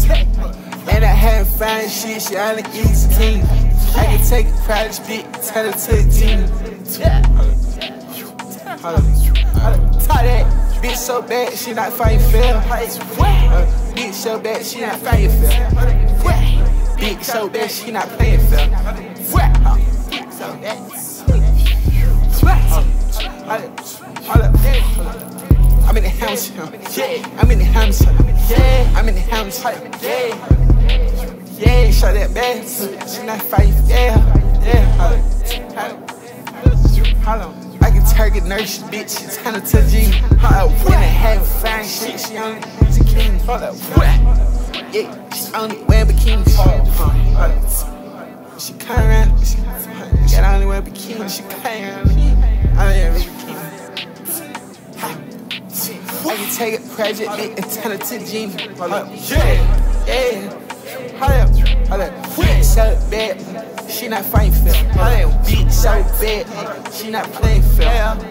And I haven't found shit, she only eats a team. I can take a private bitch, turn it to a team. Tie that bitch so bad, she not fighting fair. Bitch so bad, she not fighting fair. Bitch so bad, she not playing fair. I'm in the house, I'm in the house, I'm in the house, yeah, shot that bad, she not fighting fair. I can target nurse, bitch, she turn to G. When I haven't found shit, she only eats a king. Yeah, she only wearing bikinis. She come around, she got only wear bikini. She come around, I wear bikini. I can take a project, bitch, and turn it to G. Yeah. Bitch so bad, she not fighting fair. Bitch so bad, she not playing fair.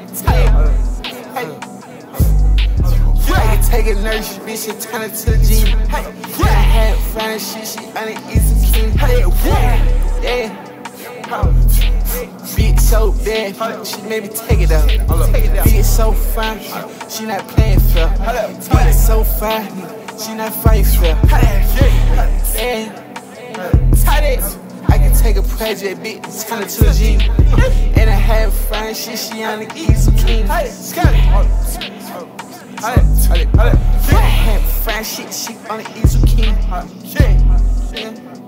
I can take a nurse, bitch, and turn it to a G. I haven't found shit, she only eats a king. Yeah. Bitch so bad, she made me take it up. Bitch so fine, she not playing fair. Bitch so fine, she not fighting fair. I can take a project, bitch, turn it to a G. And I haven't found shit, she only eats a king. I haven't found shit, she only eats a king.